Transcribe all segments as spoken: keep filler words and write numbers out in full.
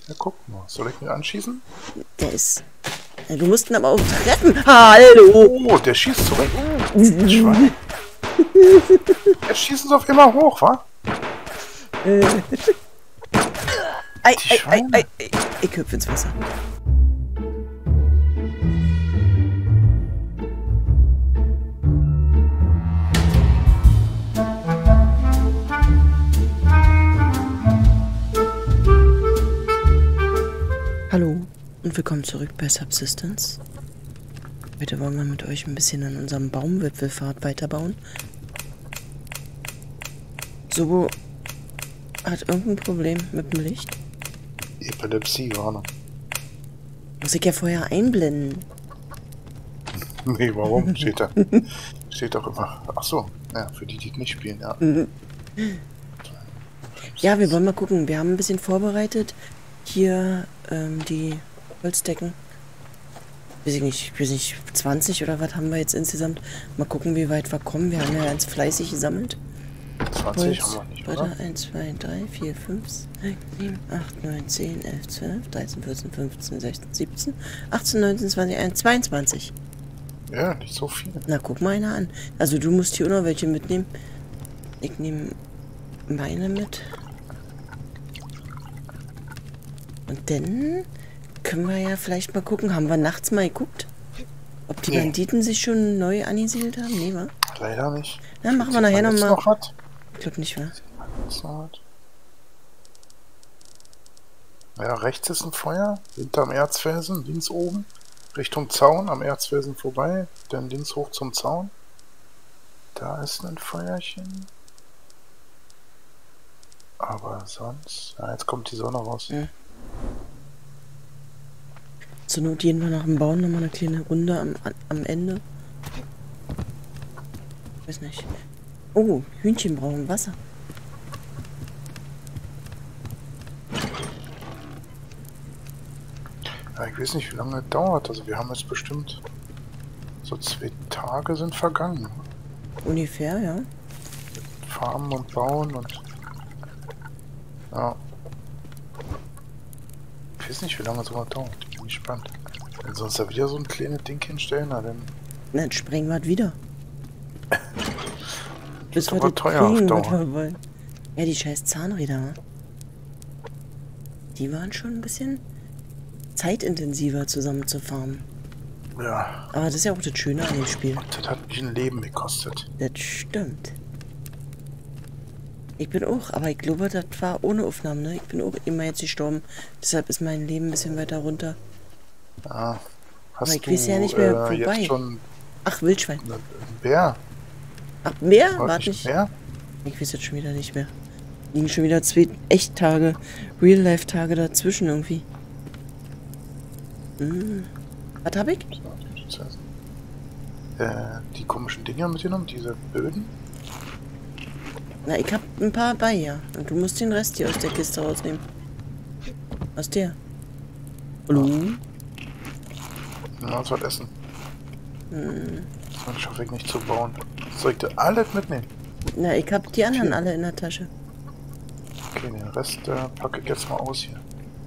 Ja, guck mal. Soll ich ihn anschießen? Der ist... Ja, du musst ihn aber auch treffen. Hallo! Oh, der schießt zurück. Oh, Schwein. Jetzt schießen sie auf immer hoch, wa? Äh. Ei, Die ei, ei, Schweine. ei, ei. Ich hüpfe ins Wasser. Hallo und willkommen zurück bei Subsistence. Heute wollen wir mit euch ein bisschen an unserem Baumwipfelpfad weiterbauen. Sobo hat irgendein Problem mit dem Licht. Epilepsie, Warnung. Muss ich ja vorher einblenden. Nee, warum? Steht da. Steht doch immer. Ach so, ja, für die, die nicht spielen, ja. Ja, wir wollen mal gucken. Wir haben ein bisschen vorbereitet. Hier ähm, die Holzdecken. Weiß ich nicht, weiß nicht, zwanzig oder was haben wir jetzt insgesamt? Mal gucken, wie weit wir kommen. Wir haben ja ganz fleißig gesammelt. zwanzig Holz. haben wir nicht, Warte, oder? eins, zwei, drei, vier, fünf, sechs, sieben, acht, neun, zehn, elf, zwölf, dreizehn, vierzehn, fünfzehn, sechzehn, siebzehn, achtzehn, neunzehn, zwanzig, einundzwanzig, zweiundzwanzig. Ja, nicht so viel. Na, guck mal einer an. Also du musst hier auch noch welche mitnehmen. Ich nehme meine mit. Und dann können wir ja vielleicht mal gucken. Haben wir nachts mal geguckt? Ob die Nee. Banditen sich schon neu angesiedelt haben? Nee, wa? Leider nicht. Dann machen wir nachher Sieht man nochmal. jetzt noch was? Ich glaube nicht, wa? Jetzt noch was? Ja, rechts ist ein Feuer, hinterm Erzfelsen, links oben, Richtung Zaun, am Erzfelsen vorbei, dann links hoch zum Zaun. Da ist ein Feuerchen. Aber sonst... Ja, jetzt kommt die Sonne raus. Ja. Zur Not gehen wir nach dem Bauen nochmal eine kleine Runde am, am Ende. Weiß nicht. Oh, Hühnchen brauchen Wasser. Ja, ich weiß nicht, wie lange es dauert. Also wir haben jetzt bestimmt... So zwei Tage sind vergangen. Ungefähr, ja. Farmen und bauen und... Ja. Ich weiß nicht, wie lange sowas dauert. Ich bin gespannt. Wenn sie uns da wieder so ein kleines Ding hinstellen, na dann... Na, dann sprengen wir es wieder. Bis wir aber das teuer auf kriegen, was Dauer. wir wollen. Ja, die scheiß Zahnräder, wa? Die waren schon ein bisschen zeitintensiver zusammenzufarmen. Ja, Aber das ist ja auch das Schöne an dem Spiel. das hat mich ein Leben gekostet. Das stimmt. Ich bin auch, aber ich glaube, das war ohne Aufnahmen, ne? Ich bin auch immer jetzt gestorben. Deshalb ist mein Leben ein bisschen weiter runter. Ja. Hast Aber ich du weiß ja nicht mehr, äh, wobei. jetzt schon Ach, Wildschwein. einen Bär? Ach, mehr? War Warte nicht nicht. ein Bär? Ich weiß jetzt schon wieder nicht mehr. Liegen schon wieder zwei Echt-Tage, Real-Life-Tage dazwischen irgendwie. Hm. Was hab ich? Äh, die komischen Dinger mitgenommen, diese Böden? Na, ich hab ein paar bei, ja. Und du musst den Rest hier aus der Kiste rausnehmen. Aus der. Hallo? Ja, uns was essen. Hm. Sonst schaffe ich nicht zu bauen. Soll ich da alles mitnehmen? Na, ich hab die anderen alle in der Tasche. Okay, den Rest äh, packe ich jetzt mal aus hier.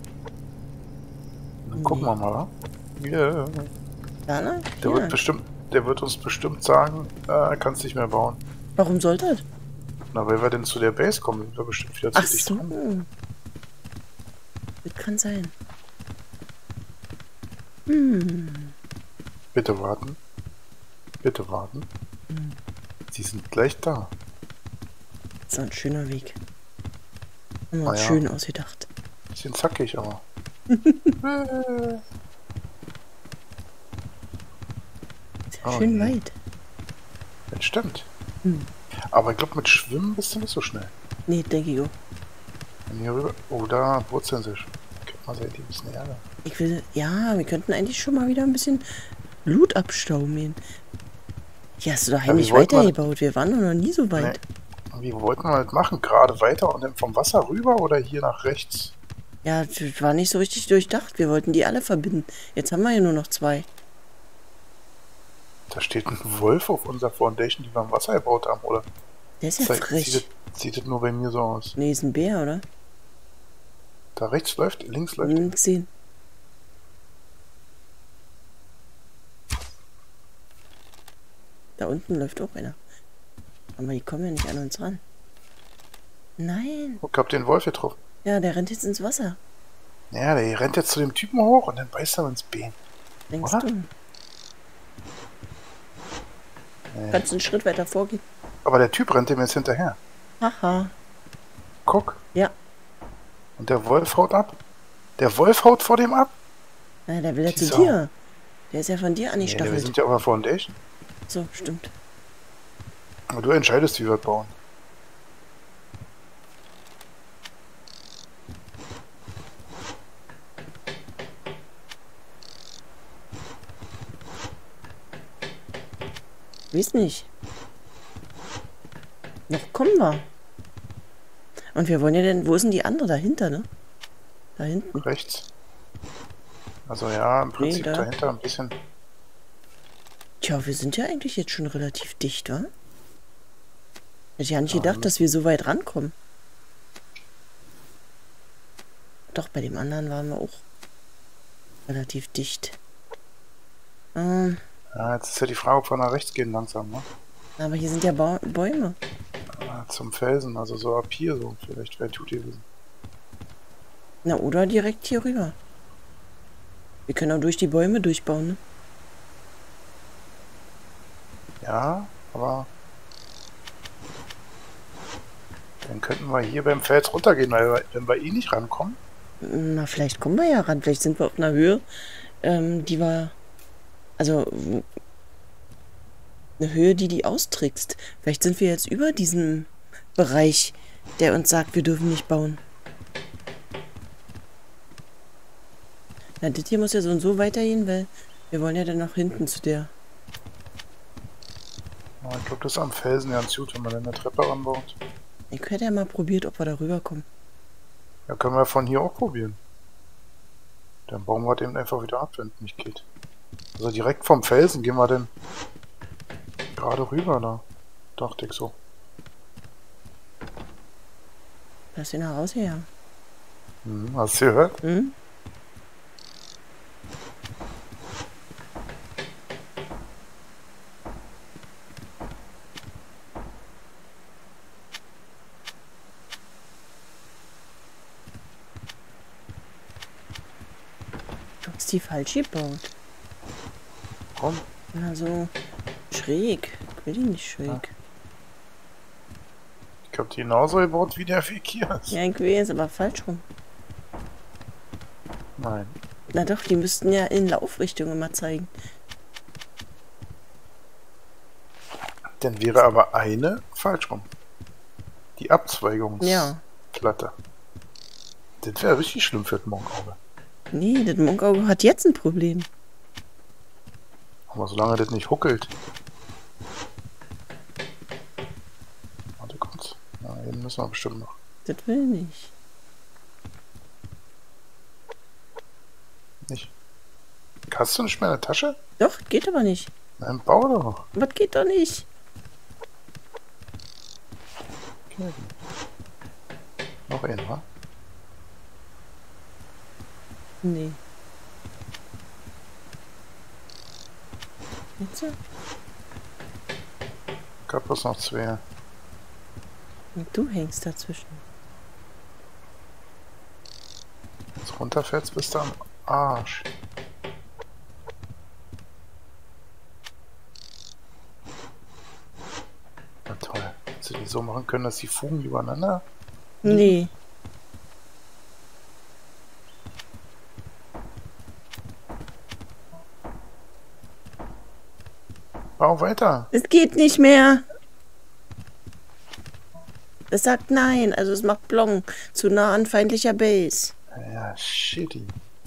Dann gucken wir mal, wa? Yeah. Ja, ne? Der Ja. wird bestimmt, der wird uns bestimmt sagen, äh, kannst nicht mehr bauen. Warum sollte das? Na, weil wir denn zu der Base kommen, sind wir bestimmt wieder zu Ach dicht so. dran. Das kann sein. Hm. Bitte warten. Bitte warten. Hm. Sie sind gleich da. So ein schöner Weg. Haben wir Ah, uns ja. schön ausgedacht. Bisschen zackig, aber. Ist ja Oh schön je. weit. Das stimmt. Hm. Aber ich glaube, mit Schwimmen bist du nicht so schnell. Nee, denke ich auch. Wenn hier rüber. Oh, da wurzeln sie schon. Guck mal, seid ihr ein bisschen ärger. Ich will, ja, wir könnten eigentlich schon mal wieder ein bisschen Blut abstauben. Hier hast du doch Ja, heimlich wie wollt man- weitergebaut. Wir waren doch noch nie so weit. Wie wollten wir das machen? Gerade weiter und dann vom Wasser rüber oder hier nach rechts? Ja, das war nicht so richtig durchdacht. Wir wollten die alle verbinden. Jetzt haben wir ja nur noch zwei. Da steht ein Wolf auf unserer Foundation, die wir im Wasser gebaut haben, oder? Der ist ja Zeigt- frisch. Sieht, das- sieht das nur bei mir so aus? Nee, ist ein Bär, oder? Da rechts läuft, links läuft. Hm, gesehen. Da unten läuft auch einer. Aber die kommen ja nicht an uns ran. Nein. Guck, hab den Wolf getroffen. Ja, der rennt jetzt ins Wasser. Ja, der rennt jetzt zu dem Typen hoch und dann beißt er ins Bein. Denkst Oder? du? Nee. Kannst du einen Schritt weiter vorgehen? Aber der Typ rennt dem jetzt hinterher. Haha. Guck. Ja. Und der Wolf haut ab. Der Wolf haut vor dem ab. Na, der will ja Die zu Sau. dir. Der ist ja von dir Nee, wir angestachelt. sind ja aber Foundation. So, stimmt. Aber du entscheidest, wie wir bauen. Weiß nicht. Noch kommen wir. Und wir wollen ja denn, wo ist denn die andere dahinter, ne? Da hinten. Rechts. Also ja, im Prinzip da. dahinter ein bisschen. Tja, wir sind ja eigentlich jetzt schon relativ dicht, wa? Hätte ich ja nicht Ja, gedacht, dass wir so weit rankommen. Doch, bei dem anderen waren wir auch relativ dicht. Ähm, Ja, jetzt ist ja die Frage, ob wir nach rechts gehen langsam, ne? aber hier sind ja ba Bäume. Ja, zum Felsen, also so ab hier so. Vielleicht wäre gut gewesen. Na, oder direkt hier rüber. Wir können auch durch die Bäume durchbauen, ne? Ja, aber dann könnten wir hier beim Fels runtergehen, weil wir, wenn wir eh nicht rankommen. Na, vielleicht kommen wir ja ran. Vielleicht sind wir auf einer Höhe, ähm, die wir... Also, wo- eine Höhe, die die austrickst. Vielleicht sind wir jetzt über diesem Bereich, der uns sagt, wir dürfen nicht bauen. Na, das hier muss ja so und so weitergehen, weil wir wollen ja dann nach hinten zu der... Ja, ich glaube, das ist am Felsen ganz gut, wenn man dann eine Treppe ranbaut. Ich hätte ja mal probiert, ob wir da rüberkommen. Ja, können wir von hier auch probieren. Dann bauen wir den einfach wieder ab, wenn es nicht geht. Also direkt vom Felsen gehen wir dann gerade rüber da. Dachte ich so. Lass ihn raus her. Hm, hast du gehört? Hm? Du hast die falsch gebaut. Komm. Na so schräg. Ich will die nicht schräg. Ja. Ich hab die genauso gebaut, wie der Weg hier ist. Ja, ich weiß, aber falsch rum. Nein. Na doch, die müssten ja in Laufrichtung immer zeigen. Dann wäre aber eine falsch rum. Die Abzweigungsplatte. Ja. Das wäre richtig schlimm für das Monkauge. Nee, das Monkauge hat jetzt ein Problem. Aber solange das nicht huckelt. Warte kurz. Na, den müssen wir bestimmt noch. Das will nicht. Nicht. Hast du nicht mehr eine Tasche? Doch, geht aber nicht. Nein, bau doch. Was geht doch nicht? Okay. Noch einen, wa? Nee. Jetzt? Ich hab bloß noch zwei. Und du hängst dazwischen. Jetzt runterfällst, bist du am Arsch. Na toll. Hättest du die so machen können, dass die Fugen übereinander? Nee. Bau weiter. Es geht nicht mehr. Es sagt nein, also es macht Blong. Zu nah an feindlicher Base. Ja, shitty.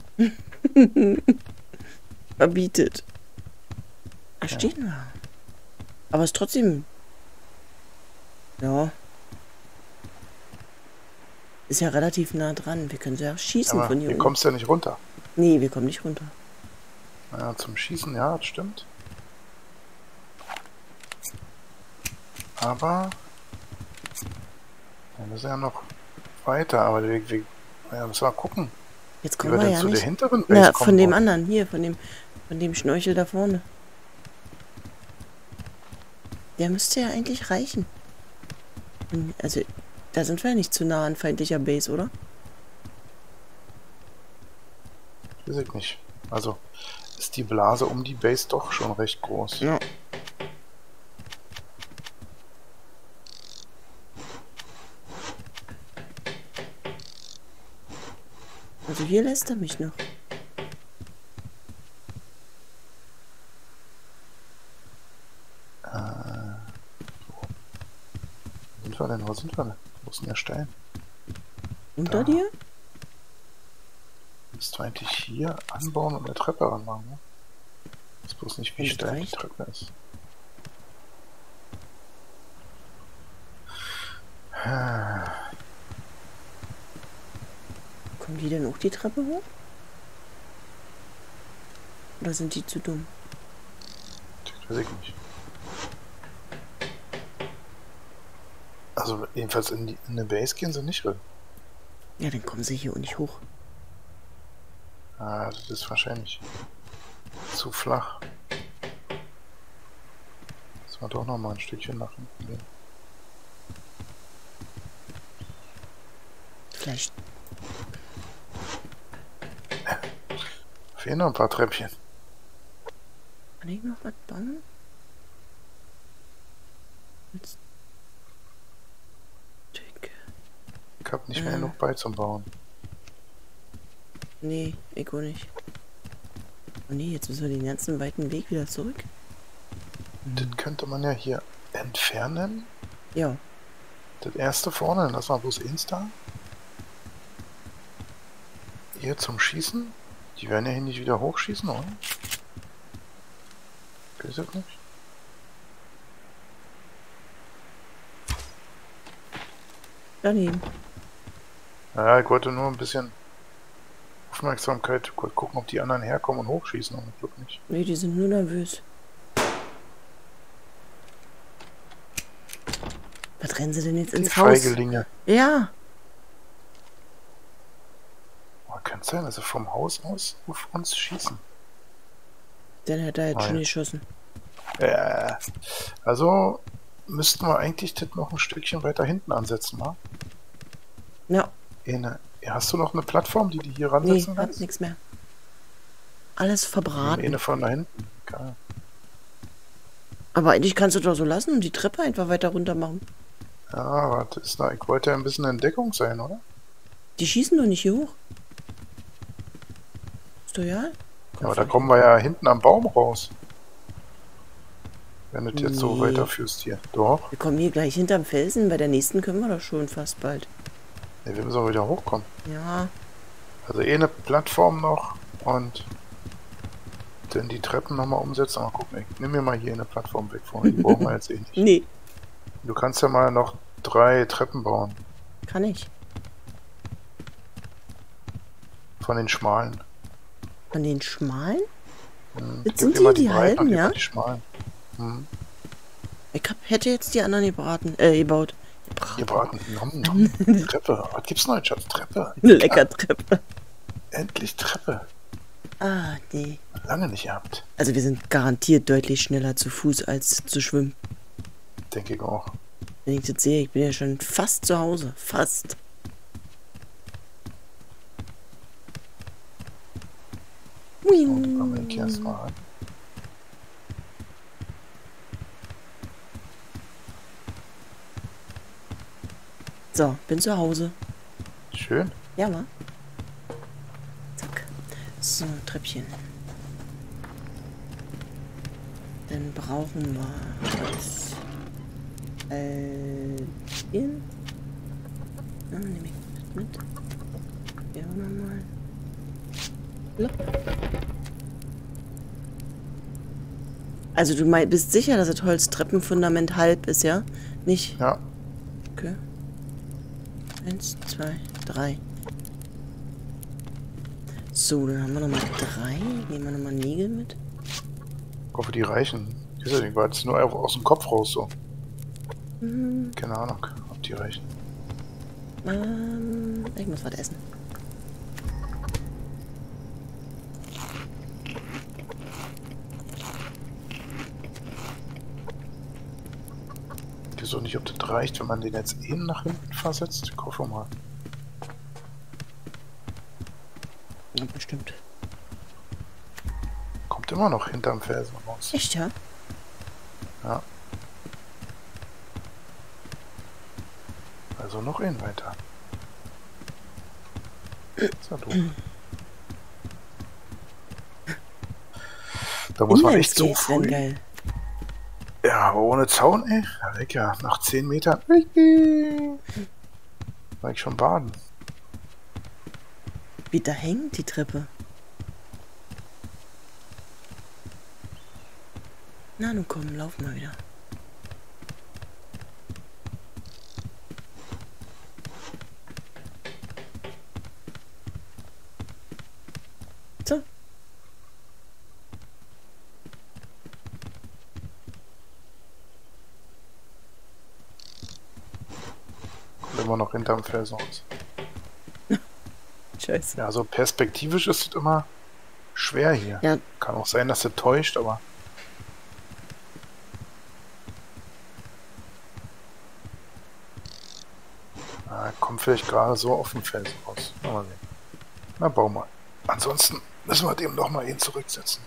Verbietet. Da stehen wir. Aber es ist trotzdem... Ja. Ist ja relativ nah dran. Wir können ja schießen Aber von hier hier oben. kommst du ja nicht runter. Nee, wir kommen nicht runter. Ja, zum Schießen, ja, das stimmt. Aber wir müssen ja noch weiter, aber wir, wir Ja, müssen wir gucken. Jetzt Wie kommen wir wir denn ja zu der nicht. hinteren Base Na, kommen von dem wollen. anderen, hier, von dem, von dem Schnorchel da vorne. Der müsste ja eigentlich reichen. Hm, Also, da sind wir ja nicht zu nah an feindlicher Base, oder? Weiß ich nicht. Also ist die Blase um die Base doch schon recht groß. Ja. Also hier lässt er mich noch. Wo sind wir denn? Wo sind wir denn? Wo ist denn der Stein? Unter Da. dir? Müsst du eigentlich hier anbauen und eine Treppe ranmachen, ne? Ich weiß bloß nicht, wie Wenn das steil die reicht. Treppe ist. Kommen die denn auch die Treppe hoch? Oder sind die zu dumm? Das weiß ich nicht. Also jedenfalls in, die, in eine Base gehen sie nicht rein. Ja, dann kommen sie hier auch nicht hoch. Ah, das ist wahrscheinlich zu flach. Müssen wir doch noch mal ein Stückchen nach hinten gehen. Vielleicht. Fehlen noch ein paar Treppchen. Kann ich noch was bauen? Jetzt. Tick. Ich hab nicht mehr Äh. genug bei zum Bauen. Nee, ich auch nicht. Oh nee, jetzt müssen wir den ganzen weiten Weg wieder zurück. Das könnte man ja hier entfernen. Ja. Das erste vorne, dann lassen wir bloß eins da. Hier zum Schießen. Die werden ja hier nicht wieder hochschießen, oder? Weiß ich nicht. Daneben. Ja, ich wollte nur ein bisschen Aufmerksamkeit. Ich wollte gucken, ob die anderen herkommen und hochschießen, aber ich glaube nicht. Nee, die sind nur nervös. Was rennen sie denn jetzt Die ins Haus? Feigelinge. Ja. Oh, kann sein, dass sie vom Haus aus auf uns schießen. Den hätte er jetzt Ah, schon ja. geschossen. Äh, also müssten wir eigentlich das noch ein Stückchen weiter hinten ansetzen, wa? Ja. Eine, hast du noch eine Plattform, die die hier Nee, ransetzen hat kannst? nichts mehr. Alles verbraten. Eine von da hinten. Geil. Aber eigentlich kannst du doch so lassen und die Treppe einfach weiter runter machen. Ja, aber das ist da, ich wollte ja ein bisschen in Deckung sein, oder? Die schießen doch nicht hier hoch. Ist doch ja? Aber da kommen wir ja hinten am Baum raus. Wenn du das jetzt so Nee. weiterführst hier. Doch. Wir kommen hier gleich hinterm Felsen. Bei der nächsten können wir doch schon fast bald. Ja, wir müssen auch wieder hochkommen. Ja. Also eh eine Plattform noch und dann die Treppen nochmal umsetzen. Mal gucken, ich nimm mir mal hier eine Plattform weg vorne. Die brauchen wir jetzt eh nicht. Nee, Du kannst ja mal noch drei Treppen bauen. kann ich. Von den schmalen. Von den schmalen? Hm, Jetzt gib sind immer die die breiten halben, und immer ja? die schmalen. Hm. Ich hab, hätte jetzt die anderen gebraten, äh, gebaut. Ihr braten. Nom, nom. Treppe. Was gibt's noch, Schatz? Treppe. Eine Leckertreppe. Endlich Treppe. Ah, nee. Lange nicht gehabt. Also wir sind garantiert deutlich schneller zu Fuß als zu schwimmen. Denke ich auch. Wenn ich das sehe, ich bin ja schon fast zu Hause. Fast. So, die kommen wir hier erstmal an. So, bin zu Hause. Schön. Ja, wa? Zack. So, Treppchen. Dann brauchen wir das. Äh. Hier. Ah, nehme ich das mit. Ja, nochmal. Also du mein, bist sicher, dass das Holztreppenfundament halb ist, ja? Nicht? Ja. Okay. Eins, zwei, drei. So, dann haben wir nochmal drei. Nehmen wir nochmal Nägel mit. Ich hoffe, die reichen. Ich weiß nicht, war jetzt nur aus dem Kopf raus so. Hm, Keine Ahnung, ob die reichen. ähm, ich muss was essen. weiß auch nicht, ob das reicht, wenn man den jetzt eben nach hinten versetzt. Ich hoffe mal. Ja, bestimmt. Kommt immer noch hinterm Felsen raus. Echt, ja? Ja. Also noch einen weiter. Ist ja doof. Da muss man echt so Inlineskates wären früh. geil. Ja, aber ohne Zaun, ey. Ja, weg ja. Nach zehn Metern. War ich schon baden. Wie da hängt die Treppe. Na, nun komm, lauf mal wieder. So. Kommt immer noch hinterm Felsen raus. Scheiße. Ja, also perspektivisch ist es immer schwer hier. Ja. Kann auch sein, dass es täuscht, aber... Na, kommt vielleicht gerade so auf den Felsen raus. Mal sehen. Na, bau mal. Ansonsten müssen wir dem doch mal ihn zurücksetzen.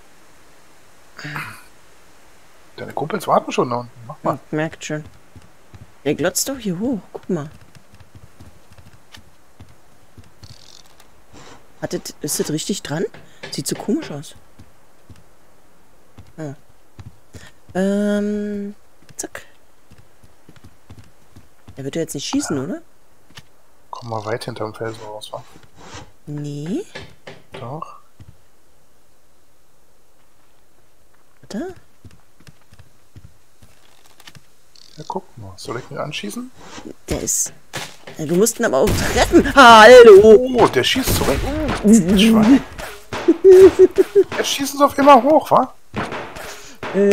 Deine Kumpels warten schon da unten. Mach mal. Ja, merkt schon. Der glotzt doch hier hoch. Guck mal. Hat das, ist das richtig dran? Sieht so komisch aus. Ah. Ähm. Zack. Er wird ja jetzt nicht schießen, oder? Komm mal weit hinterm Felsen raus, wa? Nee. Doch. Warte. Ja, guck mal. Soll ich ihn anschießen? Der ist. Ja, du musst ihn aber auch treffen. Hallo! Oh, der schießt zurück. Schwein. Jetzt schießen sie auf immer hoch, wa? Äh.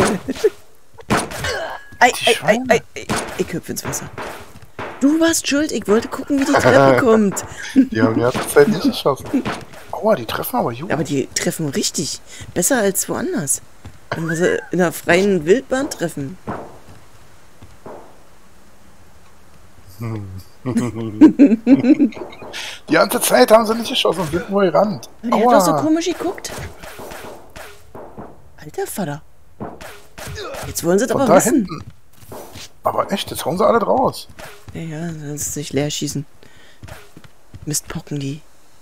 Ei, Die ei, ei, Schweine. ei, ei. Ich hüpfe ins Wasser. Du warst schuld. Ich wollte gucken, wie die Treppe kommt. Die haben die ganze Zeit nicht geschossen. Aua, die treffen aber gut. Aber die treffen richtig. Besser als woanders. Wenn wir sie in der freien Wildbahn treffen. Die ganze Zeit haben sie nicht geschossen, sind nur gerannt. Der hat doch so Aua. komisch geguckt. Alter Vater. Jetzt wollen sie es Von aber da wissen. hinten. Aber echt, jetzt hauen sie alle draus. Ja, ja, sonst sich leer schießen. Mistpocken die.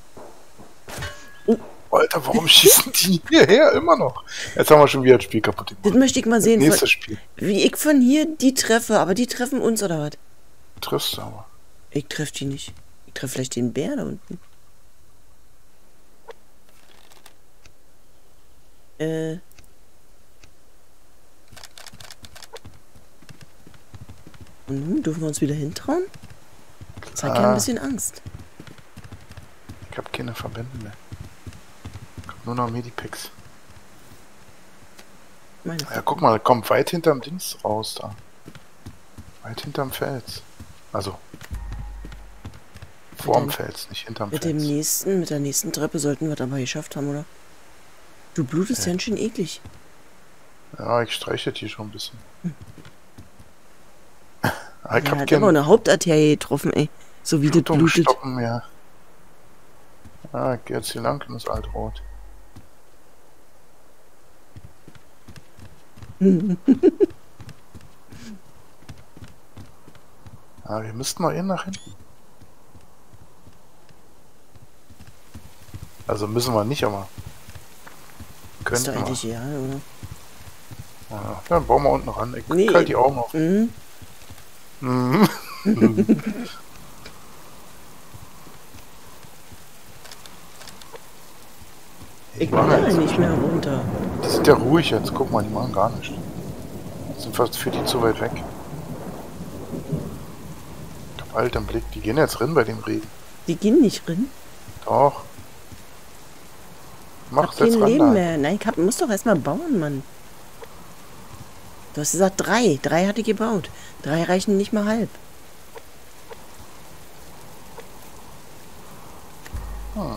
Alter, warum schießen die hierher immer noch? Jetzt haben wir schon wieder das Spiel kaputt gemacht. Das möchte ich mal sehen. Nächstes Von, Spiel. wie ich von hier die treffe. Aber die treffen uns oder was? Triffst du aber. Ich treffe die nicht. Ich treffe vielleicht den Bär da unten. Äh. Und nun dürfen wir uns wieder hintrauen? Das hat ja Ah. ein bisschen Angst. Ich hab keine Verbände mehr. Kommt nur noch Medipacks. Meine Ja, guck mal, kommt weit hinterm Dings raus da. Weit hinterm Fels. Also. Vorm dem- Fels, nicht hinterm Mit dem Fels. nächsten, mit der nächsten Treppe sollten wir das aber geschafft haben, oder? Du blutest Ja. ganz schön eklig. Ja, ich streiche die schon ein bisschen. Ah, ich Er hab hat aber kein eine Hauptarterie getroffen, ey. So wie das blutet. Blutungsstoppen mehr. Ah, ich geh jetzt hier lang in das Altrot. Ah, wir müssten noch eben nach hinten. Also müssen wir nicht, aber Ist könnten doch wir. eigentlich ja, oder? Ja, dann bauen wir unten ran. Ich Nee. nee. halt die Augen auf. Mhm. Mhm. Ich machen will jetzt. nicht mehr runter. Die sind ja ruhig jetzt. Guck mal, die machen gar nichts. Sind fast für die zu weit weg. Ich hab halt im Blick. Die gehen jetzt rein bei dem Regen. Die gehen nicht rein. Doch. Ich Mach hab jetzt kein ran Leben da. mehr. Nein, ich hab, muss doch erstmal bauen, Mann. Du hast gesagt drei. Drei hatte ich gebaut. Drei reichen nicht mal halb. Hm.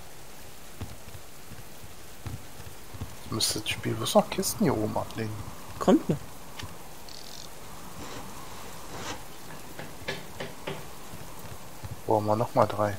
Müsste das Spiel bloß noch Kisten hier oben ablegen. Kommt noch. Brauchen wir nochmal drei.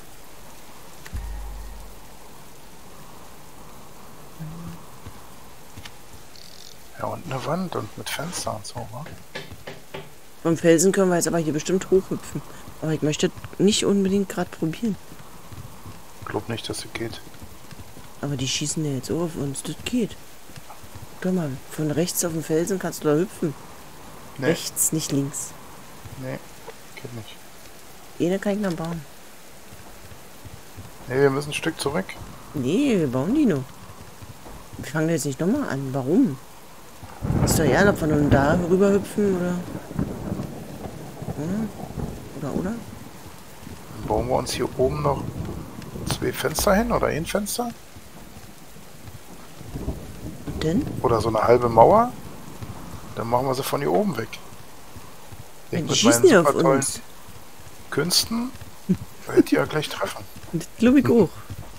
Ja, und eine Wand und mit Fenster und so, wa? Vom Felsen können wir jetzt aber hier bestimmt hochhüpfen. Aber ich möchte nicht unbedingt gerade probieren. Ich glaube nicht, dass es geht. Aber die schießen ja jetzt auf uns. Das geht. Guck mal, von rechts auf den Felsen kannst du da hüpfen. Nee, Rechts, nicht links. nee, geht nicht. Eine kann ich noch bauen. Nee, wir müssen ein Stück zurück. Nee, wir bauen die noch. Wir fangen jetzt nicht nochmal an. Warum? Ist doch egal, ob wir nun da rüber hüpfen oder... Oder, oder? Dann bauen wir uns hier oben noch zwei Fenster hin oder ein Fenster. Und denn? Oder so eine halbe Mauer. Dann machen wir sie von hier oben weg. Ich Ja, die mit schießen meinen ja auf super tollen uns. Künsten werde die ja gleich treffen. Das glaube ich auch.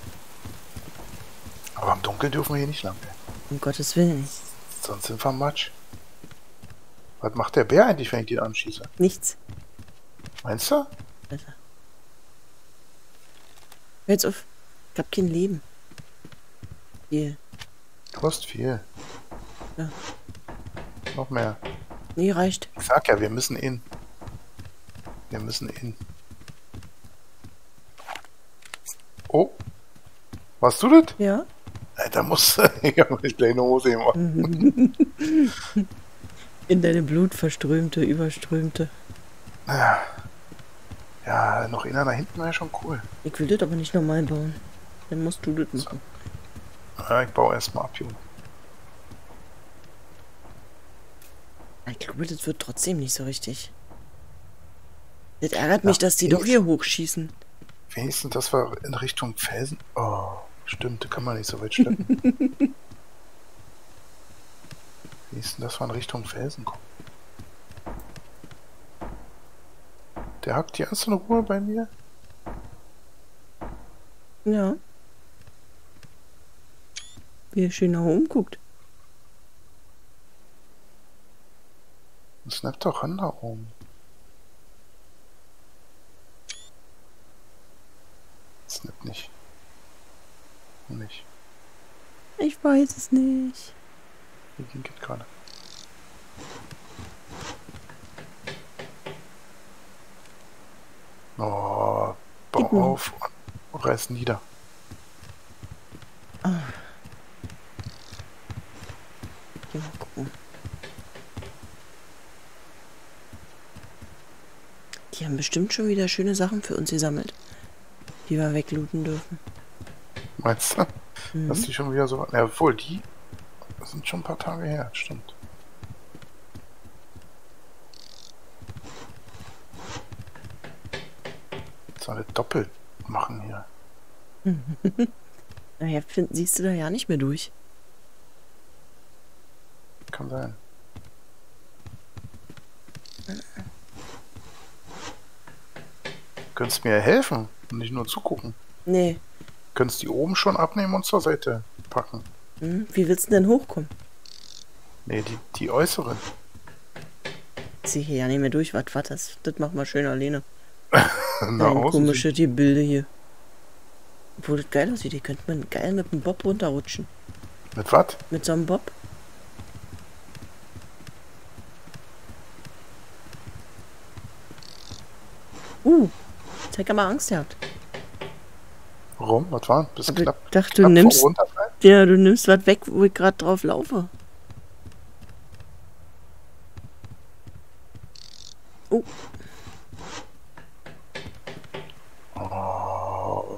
Aber im Dunkeln dürfen wir hier nicht lang. Ey. Um Gottes Willen. Sonst sind wir am Matsch. Was macht der Bär eigentlich, wenn ich den anschieße? Nichts. Meinst du? Alter. Hör jetzt auf. Ich hab kein Leben. Hier. Du hast viel. Ja. Noch mehr. Nee, reicht. Ich sag ja, wir müssen in. Wir müssen in. Oh. Warst du das? Ja? Äh, Da muss ich habe eine kleine Hose gemacht. In deine blutverströmte, überströmte. Ja. Ja, noch einer da hinten wäre schon cool. Ich will das aber nicht normal bauen. Dann musst du das machen. Ja, ich baue erstmal ab, Junge. Ich glaube, das wird trotzdem nicht so richtig. Das ärgert mich, Ja, dass die doch hier hochschießen. Wenigstens, dass wir in Richtung Felsen. Oh, stimmt, da kann man nicht so weit schleppen. Wenigstens, dass wir in Richtung Felsen kommen. Der hackt die ganze Ruhe bei mir. Ja. Wie er schön nach oben guckt. Snap doch ran da oben. Snap nicht. Nicht. Ich weiß es nicht. Wie ging das gerade? Oh, bau Gib mir. auf und reiß nieder. Ah. Geh mal gucken. Die haben bestimmt schon wieder schöne Sachen für uns gesammelt, die wir weglooten dürfen. Meinst du? Mhm. Dass die schon wieder so... Ja, obwohl, die sind schon ein paar Tage her, stimmt. Jetzt soll das doppelt machen hier. Naja, find, siehst du da ja nicht mehr durch. Kann sein. Könntest mir helfen und nicht nur zugucken. Nee. Könntest die oben schon abnehmen und zur Seite packen. Hm? Wie willst du denn hochkommen? Nee, die, die äußeren. Ich sehe hier ja nicht mehr durch. Was war das? Das machen wir schön alleine. Na, Dein außen komische, die Bilder hier. Obwohl das geil aussieht. Die könnte man geil mit dem Bob runterrutschen. sind- Mit was? Mit so einem Bob. Uh, jetzt hab ich aber Angst gehabt. Warum? Was war? Bis Aber ich knapp, dachte, du knapp nimmst, vor runterfallen? ja, du nimmst was weg, wo ich gerade drauf laufe. Oh, Oh.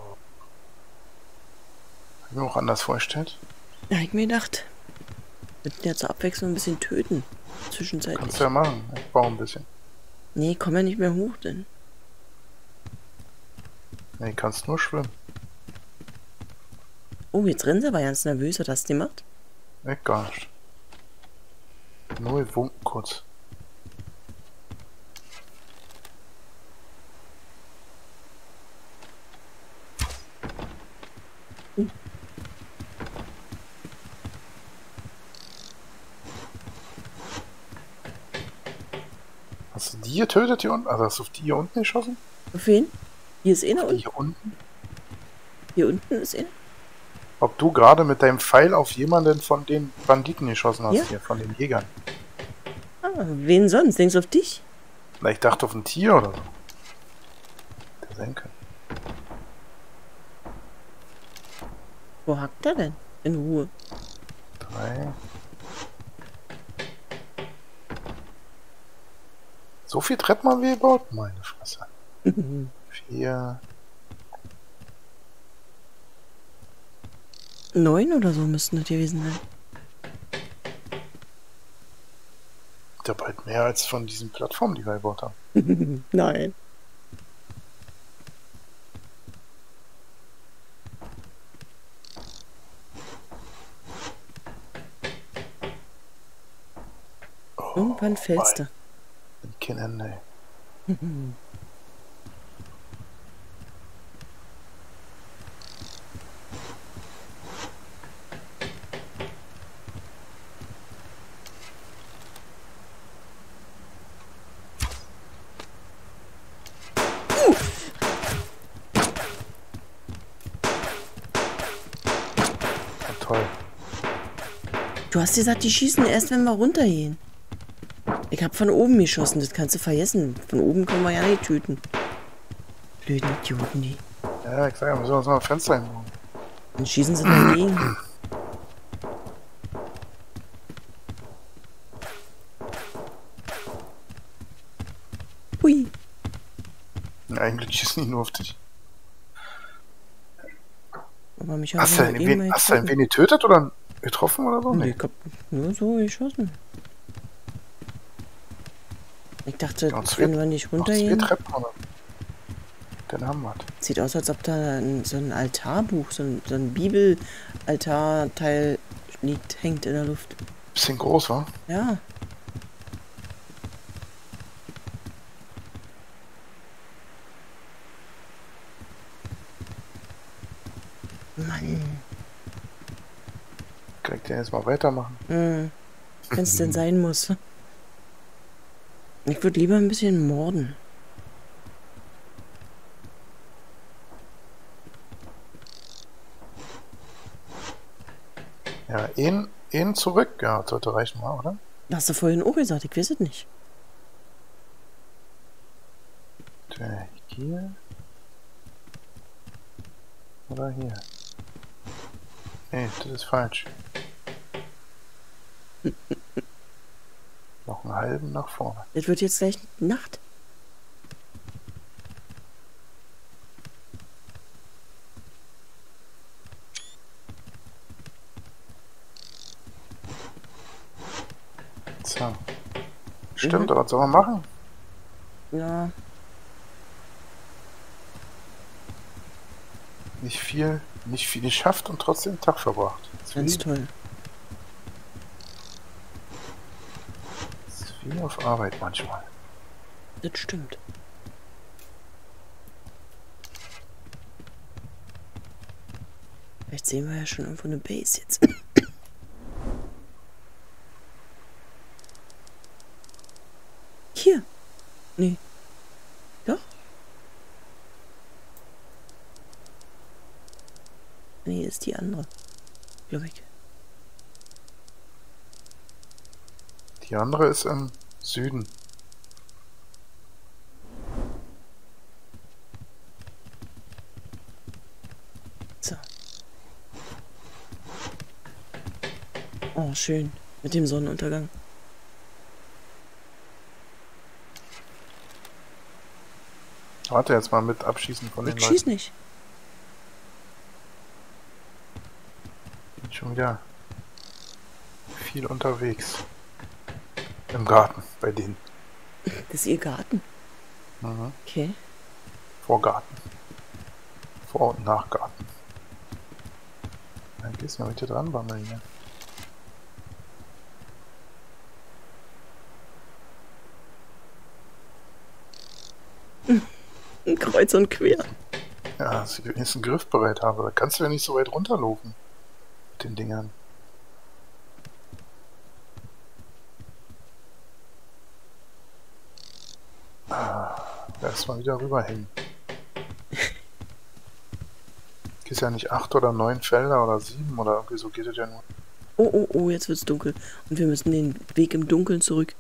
Hab ich mir auch anders vorgestellt. da hab ich mir gedacht. Wir könnten ja zur Abwechslung ein bisschen töten. Zwischenzeitlich. Kannst du ja machen. Ich baue ein bisschen. Nee, komm ja nicht mehr hoch, denn. Nee, kannst nur schwimmen. Oh, jetzt rennen sie aber ganz nervös. Hat das gemacht? Nee, gar nicht. Nur gewunken kurz. die getötet hier unten? Also hast du auf die hier unten geschossen? Auf wen? Hier ist einer Auf die unten. hier unten? Hier unten ist einer. Ob du gerade mit deinem Pfeil auf jemanden von den Banditen geschossen hast Ja. hier, von den Jägern? Ah, wen sonst? Denkst du auf dich? Na, ich dachte auf ein Tier oder so. Der sein können. Wo hackt er denn? In Ruhe. Drei. So viel Treppen haben wir gebaut? Meine Fresse. Vier. Neun oder so müssten das gewesen sein. Da bald mehr als von diesen Plattformen, die wir gebaut haben. Nein. Irgendwann fällst du. Kein Ende. Toll. Du hast gesagt, die schießen erst, wenn wir runtergehen. Ich hab von oben geschossen, das kannst du vergessen. Von oben können wir ja nicht töten. Blöden Idioten, die. Ja, ich sag ja, wir sollen uns mal ein Fenster hinbauen. Dann schießen sie dagegen. Hui. Ja, eigentlich schießen die nur auf dich. Aber mich Hast du haben denn wen, hast du denn wen getötet oder getroffen oder so? Nee, Nee. ich hab nur so geschossen. Ich dachte, Ja, zwei- wenn wir nicht Noch zwei runtergehen. Treppen oder? Dann haben wir es. Sieht aus, als ob da ein, so ein Altarbuch, so ein, so ein Bibel-Altarteil liegt, hängt in der Luft. Bisschen groß, wa? Ja. Mann. Kann ich den jetzt mal weitermachen? Hm. Wenn es denn sein muss. Ich würde lieber ein bisschen morden. Ja, ihn, ihn zurück. Ja, das sollte reichen, mal, oder? Hast du vorhin auch gesagt, ich weiß es nicht. Der hier. Oder hier. Nee, das ist falsch. Noch einen halben nach vorne. Es wird jetzt gleich Nacht. So. Stimmt, Mhm. aber was soll man machen? Ja. Nicht viel, nicht viel geschafft und trotzdem Tag verbracht. Das ist Ganz wie, toll. das ist wie auf Arbeit manchmal. Das stimmt. Vielleicht sehen wir ja schon irgendwo eine Base jetzt. Hier. Nee. Doch? Nee, ist die andere. Glaube ich. Die andere ist im Süden. So. Oh, schön. Mit dem Sonnenuntergang. Warte jetzt mal mit Abschießen von den Ich Leuten. schieß nicht. Bin schon wieder viel unterwegs. Im Garten, bei denen. Das ist ihr Garten. Mhm. Okay. Vorgarten. Vor- und Nachgarten. Dann gehst du mal bitte dran, Bammel hier. Kreuz und quer. Ja, dass ich wenigstens einen Griff bereit habe. Da kannst du ja nicht so weit runterlaufen. Mit den Dingern. erstmal wieder rüberhängen. Ist ja nicht acht oder neun Felder oder sieben oder irgendwie so geht es ja nur. Oh, oh, oh, jetzt wird's dunkel. Und wir müssen den Weg im Dunkeln zurück.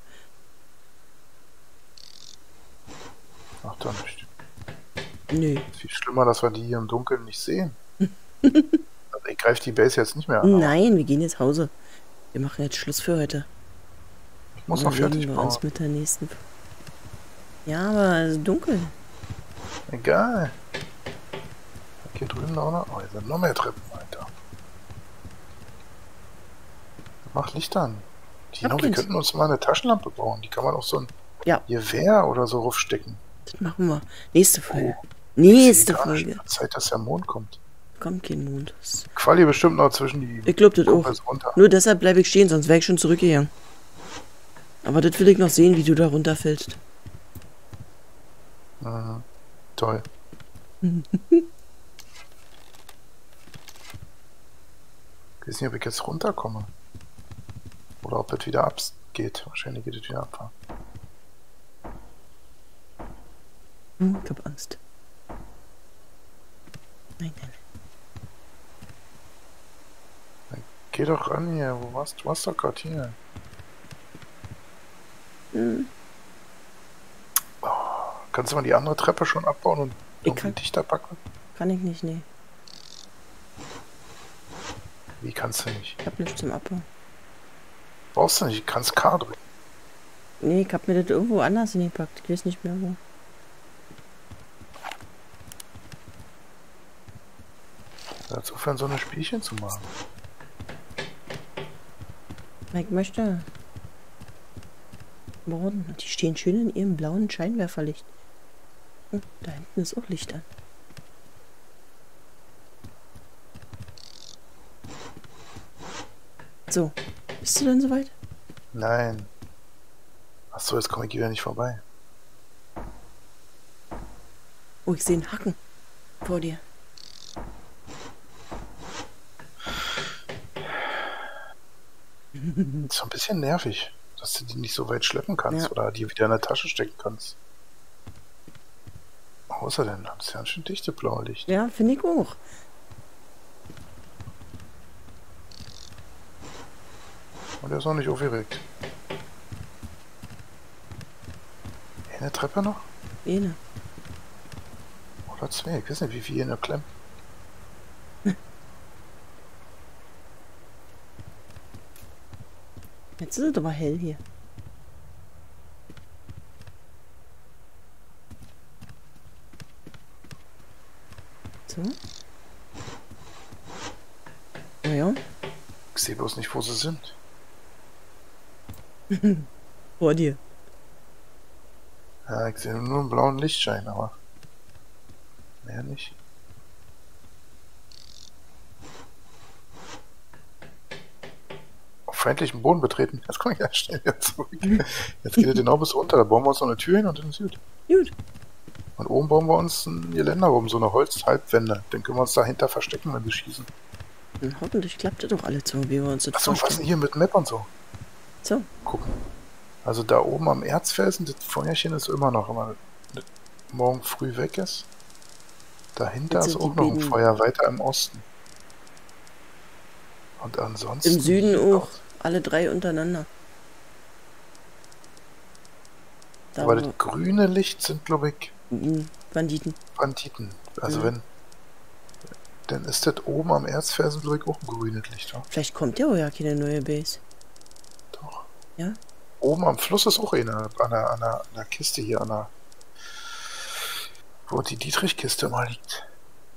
Ach, dann nicht. Nö. Ist viel schlimmer, dass wir die hier im Dunkeln nicht sehen. Also ich greife die Base jetzt nicht mehr an. Nein, wir gehen jetzt Hause. Wir machen jetzt Schluss für heute. Ich muss Dann noch fertig sehen wir bauen. uns mit der nächsten. Ja, aber es ist dunkel. Egal. Hier drüben auch noch. Oh, hier sind noch mehr Treppen, Alter. Mach Licht an. Tino, wir könnten uns mal eine Taschenlampe bauen. Die kann man auch so ein ja. Gewehr oder so raufstecken. Das machen wir. Nächste Folge. Oh, Nächste Folge. Zeit, dass der Mond kommt. Kommt kein Mond. Quali bestimmt noch zwischen die. Ich glaub das auch. Runter. Nur deshalb bleibe ich stehen, sonst wäre ich schon zurückgegangen. Aber das will ich noch sehen, wie du da runterfällst. Mhm. Toll. Ich weiß nicht, ob ich jetzt runterkomme. Oder ob es wieder abgeht. Wahrscheinlich geht es wieder ab. Hm, ich hab Angst. Nein, nein. Dann geh doch ran hier. Wo warst du? Warst doch gerade hier. Hm. Oh, kannst du mal die andere Treppe schon abbauen und irgendwie dichter packen? Kann ich nicht, nee. Wie kannst du nicht? Ich hab nichts zum Abbau. Brauchst du nicht, ich kannst K drücken. Nee, ich hab mir das irgendwo anders hingepackt. Ich weiß nicht mehr wo. Dazu aufhören, so eine Spielchen zu machen. Ich möchte. Warum? Die stehen schön in ihrem blauen Scheinwerferlicht. Oh, da hinten ist auch Licht an. So, bist du denn soweit? Nein. Achso, jetzt komme ich wieder nicht vorbei. Oh, ich sehe einen Hacken vor dir. Ist so ein bisschen nervig, dass du die nicht so weit schleppen kannst, ja, oder die wieder in der Tasche stecken kannst. Außerdem, das ist ja ein schön dichte blaue Licht. Ja, finde ich auch. Und der ist noch nicht aufgeregt. Eine Treppe noch? Eine. Oder zwei, ich weiß nicht, wie viel hier noch klemmt. Jetzt ist es aber hell hier. So. Naja. Ich sehe bloß nicht, wo sie sind. Vor dir. Ja, ich sehe nur einen blauen Lichtschein, aber mehr nicht. Auf feindlichen Boden betreten. Jetzt komme ich ja schnell wieder zurück. Jetzt geht es genau bis runter. Da bauen wir uns noch eine Tür hin und dann ist gut. Gut. Und oben bauen wir uns ein Geländer rum, so eine Holzhalbwände. Dann können wir uns dahinter verstecken, wenn wir schießen. Und hoffentlich klappt das doch alle so, wie wir uns das Achso, was vorstellen. ist denn hier mit Map und so? So. Gucken. Also da oben am Erzfelsen, das Feuerchen ist immer noch, wenn man morgen früh weg ist. Dahinter ist auch noch ein Feuer, weiter im Osten. Und ansonsten... Im Süden auch. Alle drei untereinander. Da aber das grüne Licht sind, glaube ich... Banditen. Banditen. Also ja. wenn... Dann ist das oben am Erzfelsen, glaube ich, auch ein grünes Licht. Ja? Vielleicht kommt ja auch ja keine neue Base. Doch. Ja? Oben am Fluss ist auch eine, an der, an der, an der Kiste hier, an der... Wo die Dietrich-Kiste mal liegt.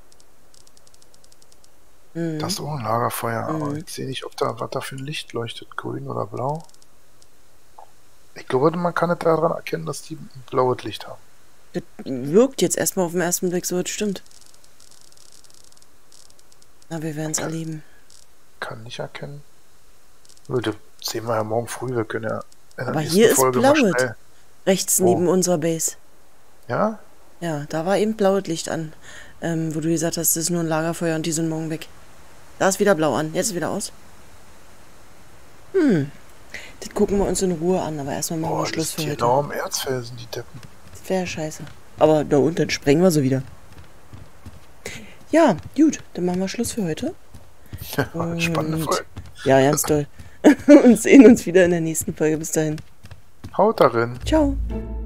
Mhm. Das ist auch ein Lagerfeuer, Mhm. aber ich sehe nicht, ob da was da für ein Licht leuchtet, grün oder blau. Ich glaube, man kann es daran erkennen, dass die ein blaues Licht haben. Das wirkt jetzt erstmal auf den ersten Blick so, das stimmt. Na, wir werden es erleben. Kann nicht erkennen. Das sehen wir ja morgen früh, wir können ja in der Aber nächsten hier ist Folge mal blaues. schnell. Rechts Wo? neben unserer Base. Ja? Ja, da war eben blaues Licht an. Ähm, wo du gesagt hast, das ist nur ein Lagerfeuer und die sind morgen weg. Da ist wieder blau an. Jetzt ist wieder aus. Hm. Das gucken wir uns in Ruhe an, aber erstmal machen Boah, wir Schluss das für ist heute. genau am Erzfelsen, die Deppen. Das wäre scheiße. Aber na und, dann sprengen wir so wieder. Ja, gut, dann machen wir Schluss für heute. Ja, spannende Folge. Ja, ganz toll. Und sehen uns wieder in der nächsten Folge. Bis dahin. Haut darin. Ciao.